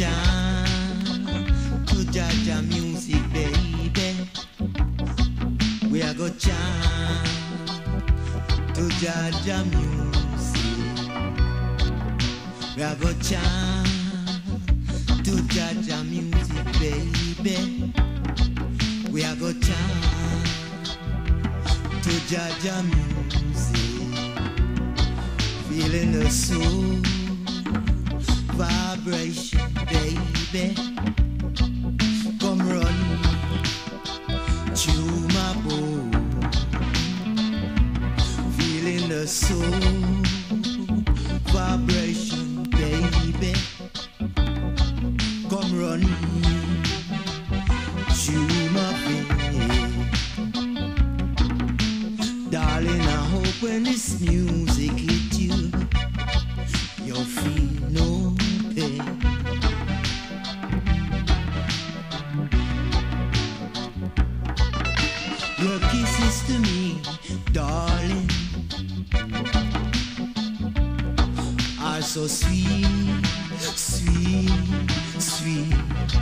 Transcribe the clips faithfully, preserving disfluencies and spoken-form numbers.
chant to Jaja music, baby. We are go chant to Jaja music. We are go chant to Jaja music, baby. We are go chant to Jaja music. Feeling the soul vibration, baby. Come run through my bone. Feeling the soul vibration, baby. Come run through my veins. Darling, I hope when this music hit you, you'll feel no pain. Your kisses to me, darling, are so sweet, sweet, sweet.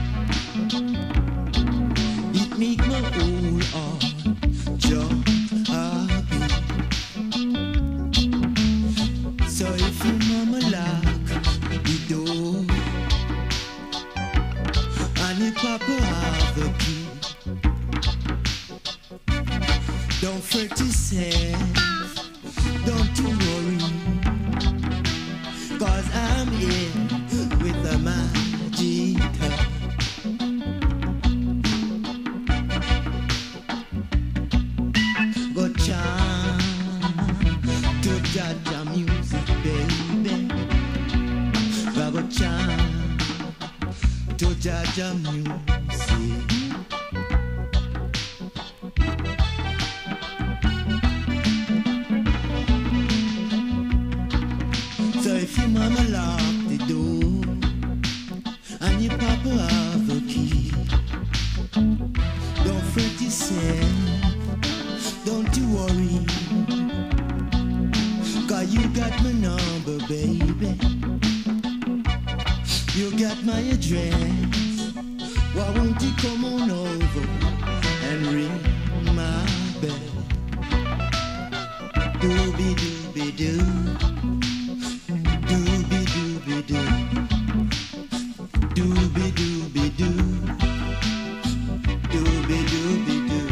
It make my whole heart jump a beat. So if your mama lock the door and your papa have the key, don't fret yourself, don't you worry, 'cause I'm here with the magic touch. Go chant to Jaja music, baby. Go chant to Jaja music. So if your mama lock the door and your papa have the key, don't fret yourself, don't you worry, 'cause you got my number, baby. You got my address. Why won't you come on over and ring my bell? Doobie doobie doo. Doobie doobie doo. Doobie doobie doo. Doobie doobie doo.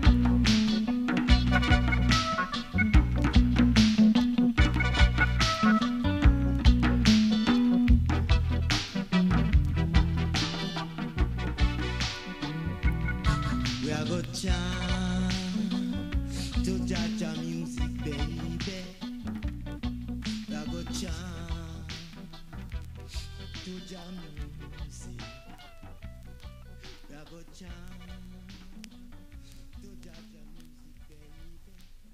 We are go chant to Jaja music, baby. We are go chant to Jaja music. We are go chant to Jaja music, baby.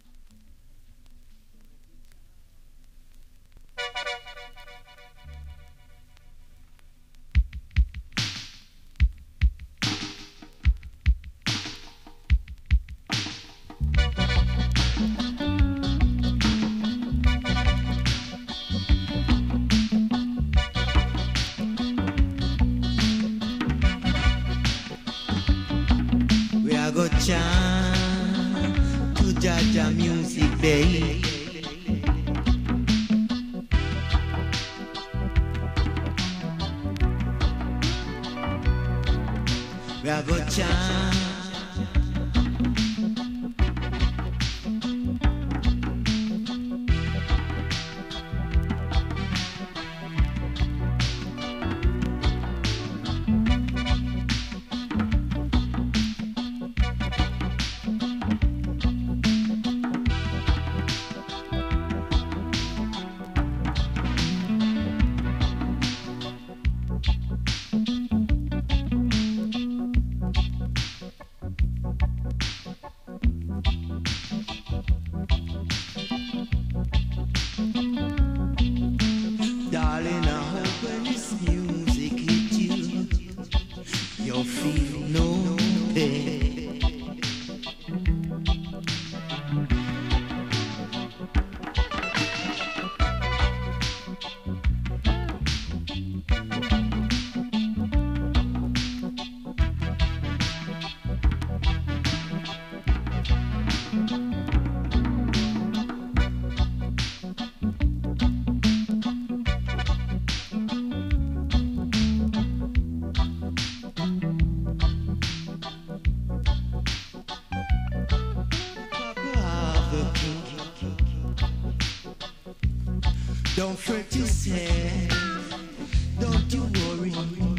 We are go chant to Jaja music, baby. We are go chant. Don't fret yourself, don't you worry.